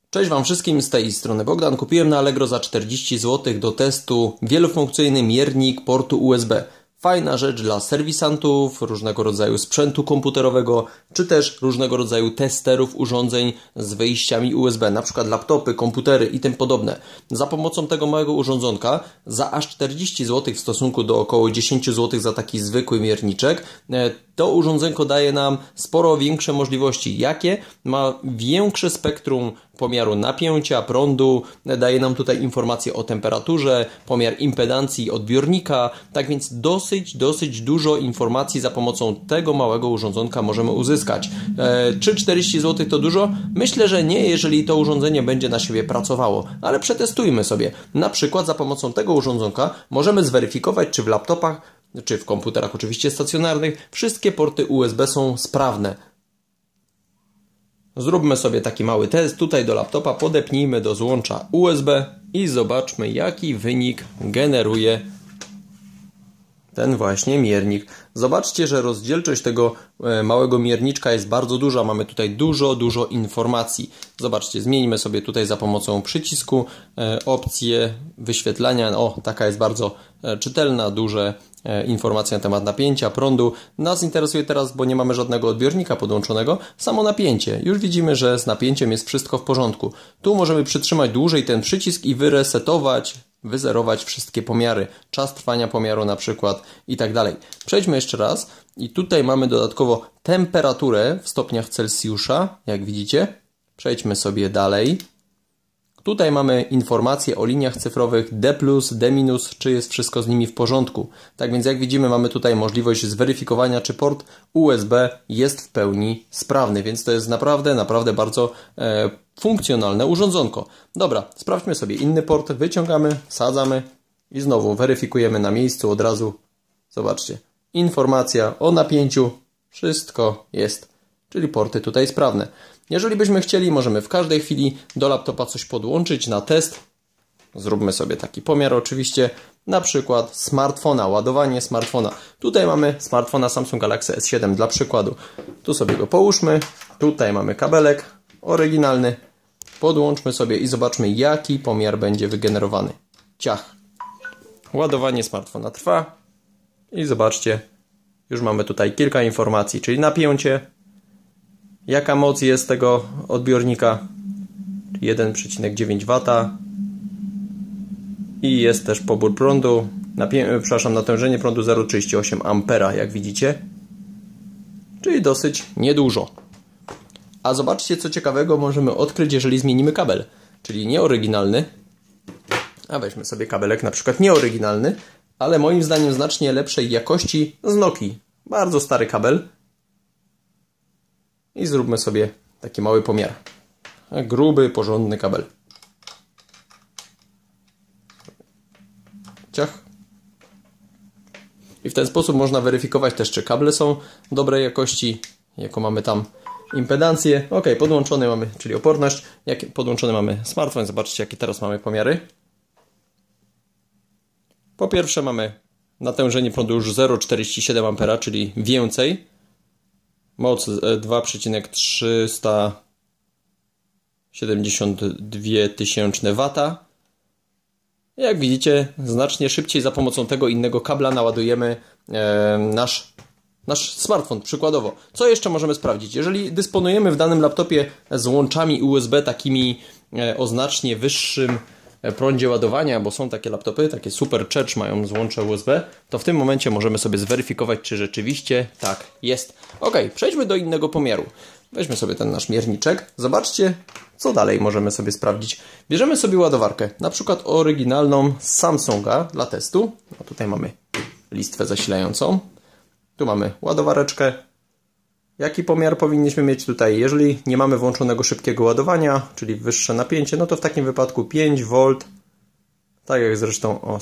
Cześć Wam wszystkim, z tej strony Bogdan. Kupiłem na Allegro za 40 zł do testu wielofunkcyjny miernik portu USB. Fajna rzecz dla serwisantów, różnego rodzaju sprzętu komputerowego, czy też różnego rodzaju testerów urządzeń z wyjściami USB, na przykład laptopy, komputery i tym podobne. Za pomocą tego małego urządzonka za aż 40 zł w stosunku do około 10 zł za taki zwykły mierniczek, to urządzenko daje nam sporo większe możliwości. Jakie? Ma większe spektrum pomiaru napięcia, prądu, daje nam tutaj informacje o temperaturze, pomiar impedancji odbiornika, tak więc dosyć dużo informacji za pomocą tego małego urządzonka możemy uzyskać. Czy 40 zł to dużo? Myślę, że nie, jeżeli to urządzenie będzie na siebie pracowało, ale przetestujmy sobie. Na przykład za pomocą tego urządzonka możemy zweryfikować, czy w laptopach, czy w komputerach oczywiście stacjonarnych, wszystkie porty USB są sprawne. Zróbmy sobie taki mały test. Tutaj do laptopa podepnijmy do złącza USB i zobaczmy, jaki wynik generuje ten właśnie miernik. Zobaczcie, że rozdzielczość tego małego mierniczka jest bardzo duża. Mamy tutaj dużo informacji. Zobaczcie, zmieńmy sobie tutaj za pomocą przycisku opcję wyświetlania. O, taka jest bardzo czytelna, duże informacje na temat napięcia, prądu. Nas interesuje teraz, bo nie mamy żadnego odbiornika podłączonego, samo napięcie. Już widzimy, że z napięciem jest wszystko w porządku. Tu możemy przytrzymać dłużej ten przycisk i wyresetować, wyzerować wszystkie pomiary. Czas trwania pomiaru na przykład i tak dalej. Przejdźmy jeszcze raz i tutaj mamy dodatkowo temperaturę w stopniach Celsjusza, jak widzicie. Przejdźmy sobie dalej. Tutaj mamy informacje o liniach cyfrowych D+, D-, czy jest wszystko z nimi w porządku. Tak więc jak widzimy, mamy tutaj możliwość zweryfikowania, czy port USB jest w pełni sprawny, więc to jest naprawdę bardzo funkcjonalne urządzonko. Dobra, sprawdźmy sobie inny port, wyciągamy, wsadzamy i znowu weryfikujemy na miejscu od razu. Zobaczcie, informacja o napięciu, wszystko jest, czyli porty tutaj sprawne. Jeżeli byśmy chcieli, możemy w każdej chwili do laptopa coś podłączyć na test. Zróbmy sobie taki pomiar oczywiście, na przykład smartfona, ładowanie smartfona. Tutaj mamy smartfona Samsung Galaxy S7 dla przykładu. Tu sobie go połóżmy, tutaj mamy kabelek oryginalny. Podłączmy sobie i zobaczmy, jaki pomiar będzie wygenerowany. Ciach. Ładowanie smartfona trwa i zobaczcie, już mamy tutaj kilka informacji, czyli napięcie, jaka moc jest tego odbiornika, 1,9 W i jest też pobór prądu, natężenie prądu 0,38 A, jak widzicie, czyli dosyć niedużo. A zobaczcie, co ciekawego możemy odkryć, jeżeli zmienimy kabel, czyli nieoryginalny, a weźmy sobie kabelek na przykład nieoryginalny, ale moim zdaniem znacznie lepszej jakości z Nokii. Bardzo stary kabel. I zróbmy sobie taki mały pomiar. Gruby, porządny kabel. Ciach. I w ten sposób można weryfikować też, czy kable są dobrej jakości, jaką mamy tam impedancję. Ok, podłączony mamy, czyli oporność. Jak podłączony mamy smartfon, zobaczcie, jakie teraz mamy pomiary. Po pierwsze mamy natężenie prądu już 0,47 A, czyli więcej. Moc 2,372 tysięczne W. Jak widzicie, znacznie szybciej za pomocą tego innego kabla naładujemy nasz smartfon, przykładowo. Co jeszcze możemy sprawdzić? Jeżeli dysponujemy w danym laptopie z łączami USB takimi o znacznie wyższym prądzie ładowania, bo są takie laptopy, takie super church mają złącze USB, to w tym momencie możemy sobie zweryfikować, czy rzeczywiście tak jest. Ok, przejdźmy do innego pomiaru. Weźmy sobie ten nasz mierniczek. Zobaczcie, co dalej możemy sobie sprawdzić. Bierzemy sobie ładowarkę, na przykład oryginalną z Samsunga dla testu. No tutaj mamy listwę zasilającą. Tu mamy ładowareczkę. Jaki pomiar powinniśmy mieć tutaj? Jeżeli nie mamy włączonego szybkiego ładowania, czyli wyższe napięcie, no to w takim wypadku 5 V, tak jak zresztą,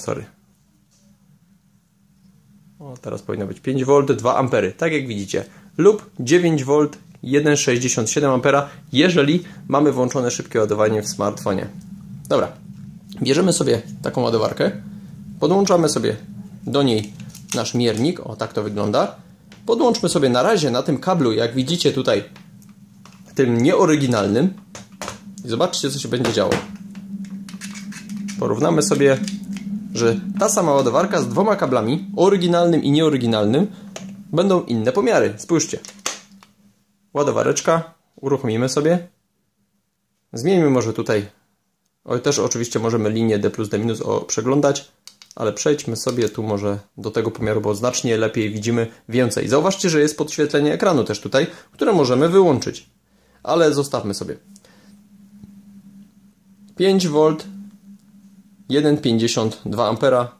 teraz powinno być 5 V, 2 A, tak jak widzicie, lub 9 V, 1,67 A, jeżeli mamy włączone szybkie ładowanie w smartfonie. Dobra, bierzemy sobie taką ładowarkę, podłączamy sobie do niej nasz miernik, o tak to wygląda. Podłączmy sobie na razie na tym kablu, jak widzicie tutaj, tym nieoryginalnym, I zobaczcie, co się będzie działo. Porównamy sobie, że ta sama ładowarka z dwoma kablami, oryginalnym i nieoryginalnym, będą inne pomiary. Spójrzcie. Ładowareczka. Uruchomimy sobie. Zmieńmy może tutaj. Też oczywiście możemy linię D plus D minus przeglądać, ale przejdźmy sobie tu może do tego pomiaru, bo znacznie lepiej widzimy więcej. Zauważcie, że jest podświetlenie ekranu też tutaj, które możemy wyłączyć. Ale zostawmy sobie. 5V, 1,52 A,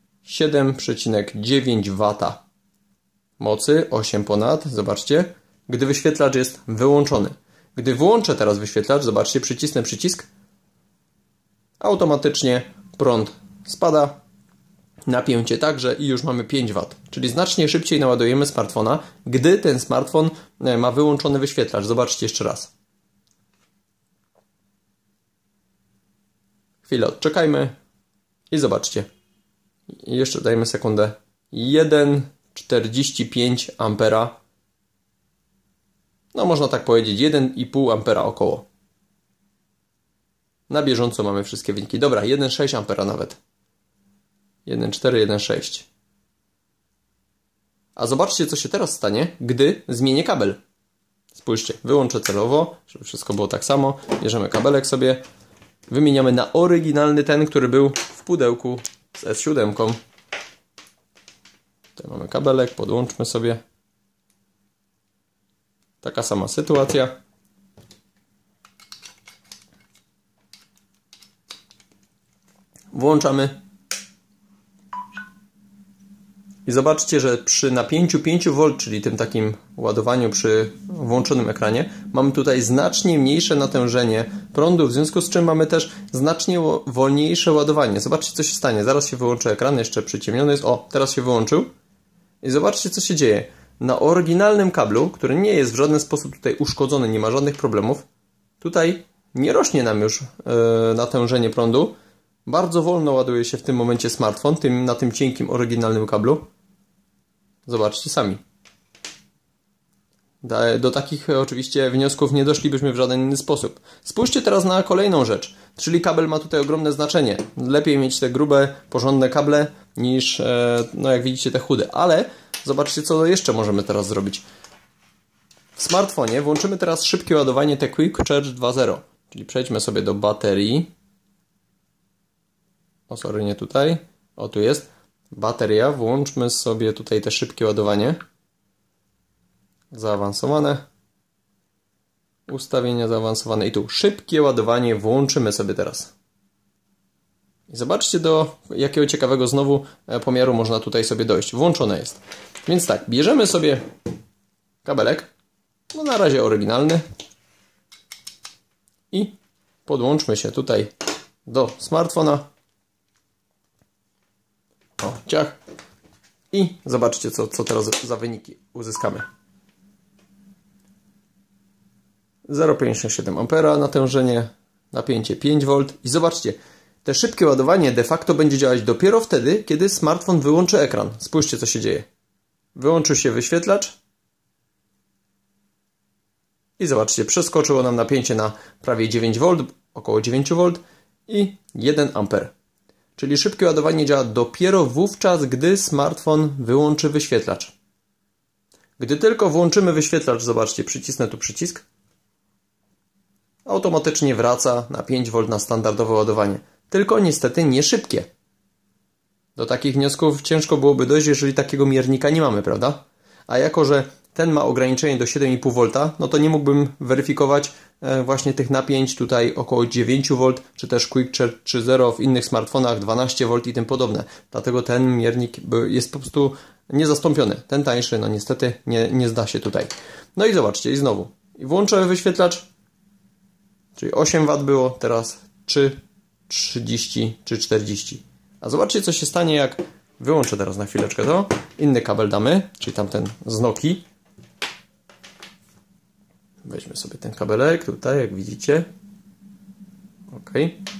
7,9 W mocy, 8 ponad, zobaczcie, gdy wyświetlacz jest wyłączony. Gdy włączę teraz wyświetlacz, zobaczcie, przycisnę przycisk, automatycznie prąd spada, napięcie także i już mamy 5 W. Czyli znacznie szybciej naładujemy smartfona, gdy ten smartfon ma wyłączony wyświetlacz. Zobaczcie jeszcze raz. Chwilę odczekajmy i zobaczcie. Jeszcze dajmy sekundę. 1,45 A. No można tak powiedzieć, 1,5 A około. Na bieżąco mamy wszystkie wyniki. Dobra, 1,6 A nawet. 1,4, 1,6. A zobaczcie, co się teraz stanie, gdy zmienię kabel. Spójrzcie, wyłączę celowo, żeby wszystko było tak samo. Bierzemy kabelek sobie. Wymieniamy na oryginalny, ten, który był w pudełku z S7. Tutaj mamy kabelek, podłączmy sobie. Taka sama sytuacja. Włączamy. I zobaczcie, że przy napięciu 5V, czyli tym takim ładowaniu przy włączonym ekranie, mamy tutaj znacznie mniejsze natężenie prądu, w związku z czym mamy też znacznie wolniejsze ładowanie. Zobaczcie, co się stanie. Zaraz się wyłączy ekran, jeszcze przyciemniony jest. O, teraz się wyłączył. I zobaczcie, co się dzieje. Na oryginalnym kablu, który nie jest w żaden sposób tutaj uszkodzony, nie ma żadnych problemów, tutaj nie rośnie nam już natężenie prądu. Bardzo wolno ładuje się w tym momencie smartfon, na tym cienkim, oryginalnym kablu. Zobaczcie sami. Do takich oczywiście wniosków nie doszlibyśmy w żaden inny sposób. Spójrzcie teraz na kolejną rzecz, czyli kabel ma tutaj ogromne znaczenie. Lepiej mieć te grube, porządne kable niż, no jak widzicie, te chude. Ale zobaczcie, co jeszcze możemy teraz zrobić. W smartfonie włączymy teraz szybkie ładowanie, te Quick Charge 2.0. Czyli przejdźmy sobie do baterii. O, sorry, nie tutaj. O, tu jest. Bateria. Włączmy sobie tutaj te szybkie ładowanie. Zaawansowane. Ustawienia zaawansowane. I tu szybkie ładowanie włączymy sobie teraz. I zobaczcie, do jakiego ciekawego znowu pomiaru można tutaj sobie dojść. Włączone jest. Więc tak, bierzemy sobie kabelek. No na razie oryginalny. I podłączmy się tutaj do smartfona. O, ciach. I zobaczcie, co teraz za wyniki uzyskamy. 0,57 A natężenie, napięcie 5V. I zobaczcie, te szybkie ładowanie de facto będzie działać dopiero wtedy, kiedy smartfon wyłączy ekran. Spójrzcie, co się dzieje. Wyłączył się wyświetlacz. I zobaczcie, przeskoczyło nam napięcie na prawie 9V, około 9V i 1 A. Czyli szybkie ładowanie działa dopiero wówczas, gdy smartfon wyłączy wyświetlacz. Gdy tylko włączymy wyświetlacz, zobaczcie, przycisnę tu przycisk, automatycznie wraca na 5V na standardowe ładowanie. Tylko niestety nie szybkie. Do takich wniosków ciężko byłoby dojść, jeżeli takiego miernika nie mamy, prawda? A jako, że ten ma ograniczenie do 7,5V, no to nie mógłbym weryfikować właśnie tych napięć tutaj około 9V, czy też Quick Charge 3.0 w innych smartfonach 12V i tym podobne. Dlatego ten miernik jest po prostu niezastąpiony. Ten tańszy, no niestety nie zda się tutaj. No i zobaczcie, i znowu. I włączę wyświetlacz, czyli 8W było, teraz 3, 30 czy 40. A zobaczcie, co się stanie, jak wyłączę teraz na chwileczkę to. Inny kabel damy, czyli tamten z Nokii. Weźmy sobie ten kabelek tutaj, jak widzicie. Ok.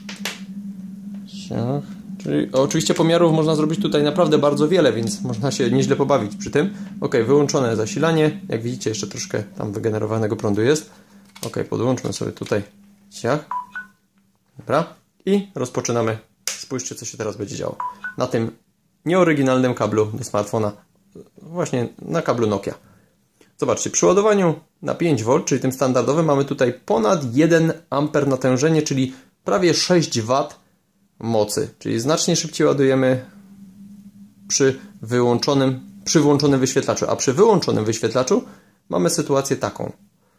Czyli oczywiście pomiarów można zrobić tutaj naprawdę bardzo wiele, więc można się nieźle pobawić przy tym. Ok, wyłączone zasilanie. Jak widzicie, jeszcze troszkę tam wygenerowanego prądu jest. Ok, podłączmy sobie tutaj Ciach. Dobra. I rozpoczynamy. Spójrzcie, co się teraz będzie działo. Na tym nieoryginalnym kablu do smartfona. Właśnie na kablu Nokia. Zobaczcie, przy ładowaniu na 5V, czyli tym standardowym, mamy tutaj ponad 1 A natężenie, czyli prawie 6 W mocy. Czyli znacznie szybciej ładujemy przy włączonym wyświetlaczu. A przy wyłączonym wyświetlaczu mamy sytuację taką.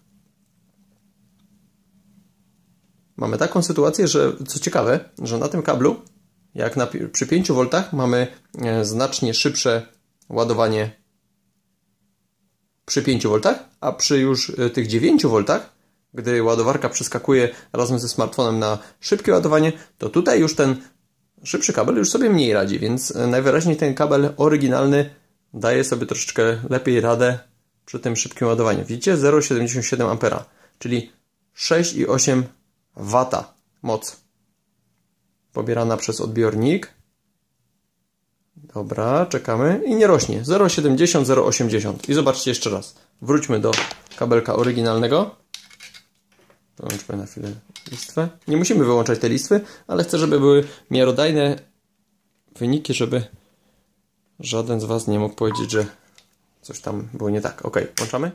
Mamy taką sytuację, że co ciekawe, że na tym kablu, jak przy 5V mamy znacznie szybsze ładowanie przy 5V, a przy już tych 9V, gdy ładowarka przeskakuje razem ze smartfonem na szybkie ładowanie, to tutaj już ten szybszy kabel już sobie mniej radzi, więc najwyraźniej ten kabel oryginalny daje sobie troszeczkę lepiej radę przy tym szybkim ładowaniu. Widzicie? 0,77 A, czyli 6,8 W moc pobierana przez odbiornik. Dobra, czekamy i nie rośnie. 0,70, 0,80. I zobaczcie jeszcze raz. Wróćmy do kabelka oryginalnego. Wyłączmy na chwilę listwę. Nie musimy wyłączać tej listwy, ale chcę, żeby były miarodajne wyniki, żeby żaden z Was nie mógł powiedzieć, że coś tam było nie tak. Ok, włączamy.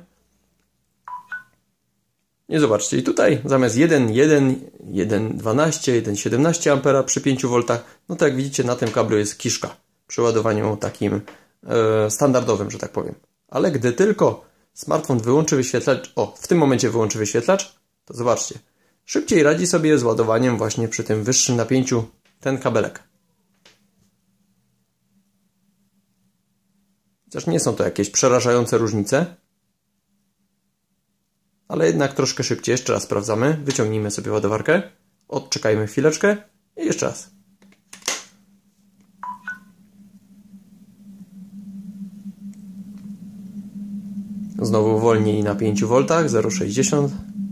I zobaczcie, i tutaj zamiast 1,1, 1,12, 1,17 A przy 5V, no to jak widzicie na tym kablu jest kiszka przy ładowaniu takim standardowym, że tak powiem. Ale gdy tylko smartfon wyłączy wyświetlacz, w tym momencie wyłączy wyświetlacz, to zobaczcie, szybciej radzi sobie z ładowaniem właśnie przy tym wyższym napięciu ten kabelek. Chociaż nie są to jakieś przerażające różnice, ale jednak troszkę szybciej. Jeszcze raz sprawdzamy. Wyciągnijmy sobie ładowarkę, odczekajmy chwileczkę i jeszcze raz. Znowu wolniej na 5V, 0,60.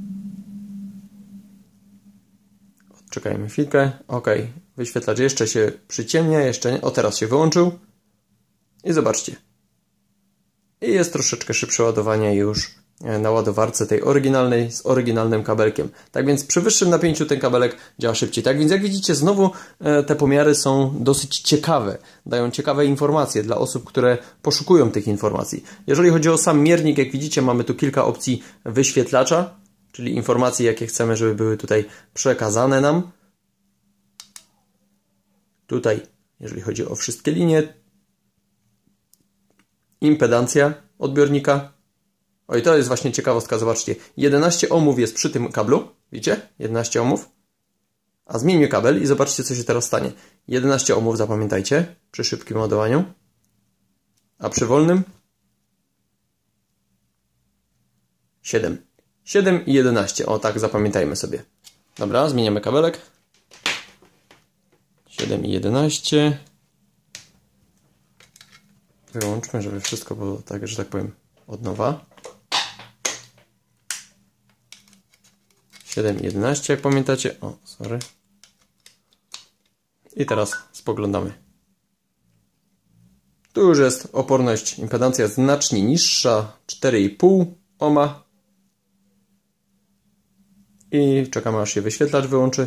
Odczekajmy chwilkę. Ok, wyświetlacz jeszcze się przyciemnia, jeszcze nie. O, teraz się wyłączył. I zobaczcie. I jest troszeczkę szybsze ładowanie już na ładowarce tej oryginalnej z oryginalnym kabelkiem. Tak więc przy wyższym napięciu ten kabelek działa szybciej. Tak więc jak widzicie, znowu te pomiary są dosyć ciekawe. Dają ciekawe informacje dla osób, które poszukują tych informacji. Jeżeli chodzi o sam miernik, jak widzicie, mamy tu kilka opcji wyświetlacza, czyli informacje, jakie chcemy, żeby były tutaj przekazane nam. Tutaj, jeżeli chodzi o wszystkie linie, impedancja odbiornika. O, i to jest właśnie ciekawostka, zobaczcie. 11 ohmów jest przy tym kablu, widzicie? 11 ohmów. A zmieńmy kabel i zobaczcie, co się teraz stanie. 11 ohmów, zapamiętajcie, przy szybkim ładowaniu. A przy wolnym 7. 7 i 11. O, tak, zapamiętajmy sobie. Dobra, zmieniamy kabelek. 7 i 11. Wyłączmy, żeby wszystko było tak, że tak powiem, od nowa. 7 i 11, jak pamiętacie. O, sorry. I teraz spoglądamy. Tu już jest oporność, impedancja znacznie niższa, 4,5 ohma. I czekamy, aż się wyświetlacz wyłączy.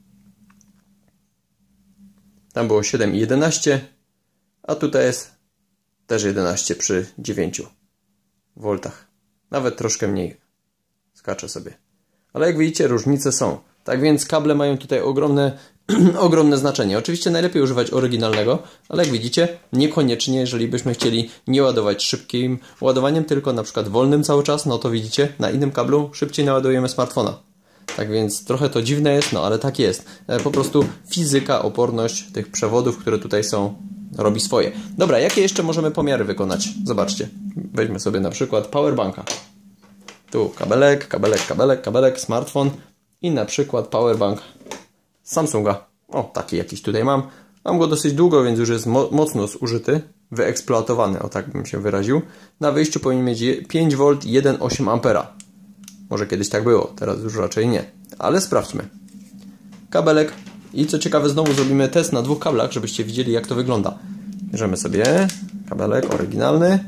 Tam było 7 i 11, a tutaj jest też 11 przy 9 V. Nawet troszkę mniej skacze sobie. Ale jak widzicie, różnice są. Tak więc kable mają tutaj ogromne znaczenie. Oczywiście najlepiej używać oryginalnego, ale jak widzicie, niekoniecznie, jeżeli byśmy chcieli nie ładować szybkim ładowaniem, tylko na przykład wolnym cały czas, no to widzicie, na innym kablu szybciej naładujemy smartfona. Tak więc trochę to dziwne jest, no ale tak jest. Po prostu fizyka, oporność tych przewodów, które tutaj są, robi swoje. Dobra, jakie jeszcze możemy pomiary wykonać? Zobaczcie. Weźmy sobie na przykład powerbanka. Tu kabelek, kabelek, kabelek, kabelek, smartfon i na przykład powerbank Samsunga. O, taki jakiś tutaj mam. Mam go dosyć długo, więc już jest mocno zużyty, wyeksploatowany, o tak bym się wyraził. Na wyjściu powinien mieć 5V 1,8 A. Może kiedyś tak było, teraz już raczej nie. Ale sprawdźmy. Kabelek i co ciekawe, znowu zrobimy test na dwóch kablach, żebyście widzieli, jak to wygląda. Bierzemy sobie kabelek oryginalny.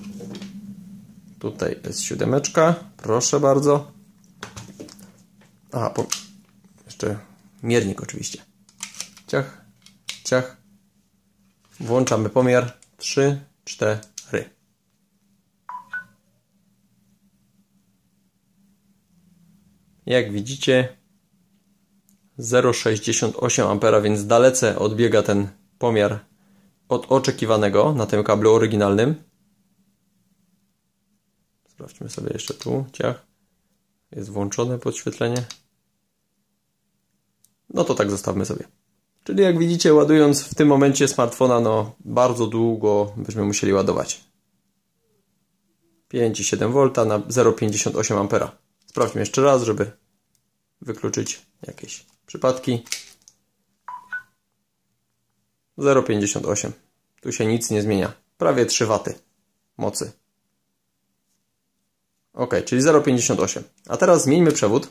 Tutaj jest 7, proszę bardzo. Aha, jeszcze miernik oczywiście. Ciach, ciach. Włączamy pomiar. 3, 4. Jak widzicie 0,68 A, więc dalece odbiega ten pomiar od oczekiwanego na tym kablu oryginalnym. Sprawdźmy sobie jeszcze tu. Ciach. Jest włączone podświetlenie. No to tak zostawmy sobie. Czyli jak widzicie, ładując w tym momencie smartfona, no bardzo długo byśmy musieli ładować. 5,7 V na 0,58 A. Sprawdźmy jeszcze raz, żeby wykluczyć jakieś przypadki. 0,58. Tu się nic nie zmienia. Prawie 3 W mocy. Ok, czyli 0,58. A teraz zmieńmy przewód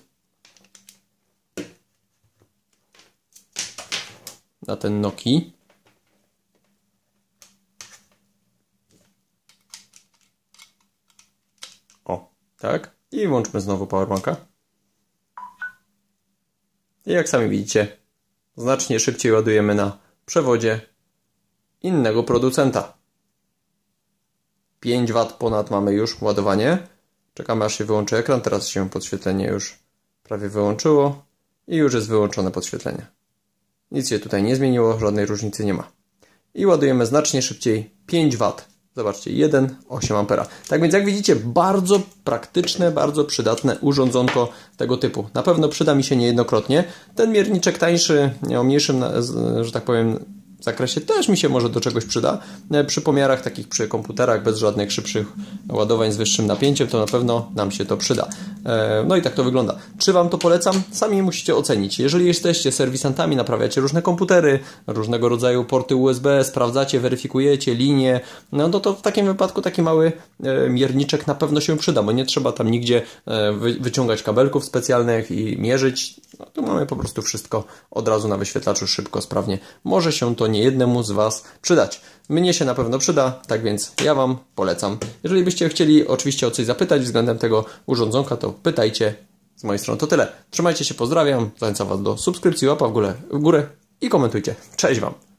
na ten Nokii. O, tak. I włączmy znowu powerbanka. I jak sami widzicie, znacznie szybciej ładujemy na przewodzie innego producenta. 5 W ponad mamy już ładowanie. Czekamy, aż się wyłączy ekran. Teraz się podświetlenie już prawie wyłączyło i już jest wyłączone podświetlenie. Nic się tutaj nie zmieniło, żadnej różnicy nie ma. I ładujemy znacznie szybciej 5 W. Zobaczcie, 1,8 A. Tak więc jak widzicie, bardzo praktyczne, bardzo przydatne urządzonko tego typu. Na pewno przyda mi się niejednokrotnie. Ten mierniczek tańszy, o mniejszym, że tak powiem, zakresie też mi się może do czegoś przyda. Przy pomiarach takich, przy komputerach bez żadnych szybszych ładowań z wyższym napięciem, to na pewno nam się to przyda. No i tak to wygląda. Czy Wam to polecam? Sami musicie ocenić. Jeżeli jesteście serwisantami, naprawiacie różne komputery, różnego rodzaju porty USB, sprawdzacie, weryfikujecie linie, no to w takim wypadku taki mały mierniczek na pewno się przyda, bo nie trzeba tam nigdzie wyciągać kabelków specjalnych i mierzyć. No, tu mamy po prostu wszystko od razu na wyświetlaczu, szybko, sprawnie. Może się to niejednemu z Was przydać. Mnie się na pewno przyda, tak więc ja Wam polecam. Jeżeli byście chcieli oczywiście o coś zapytać względem tego urządzonka, to pytajcie. Z mojej strony to tyle. Trzymajcie się, pozdrawiam. Zachęcam Was do subskrypcji, łapa w górę i komentujcie. Cześć Wam!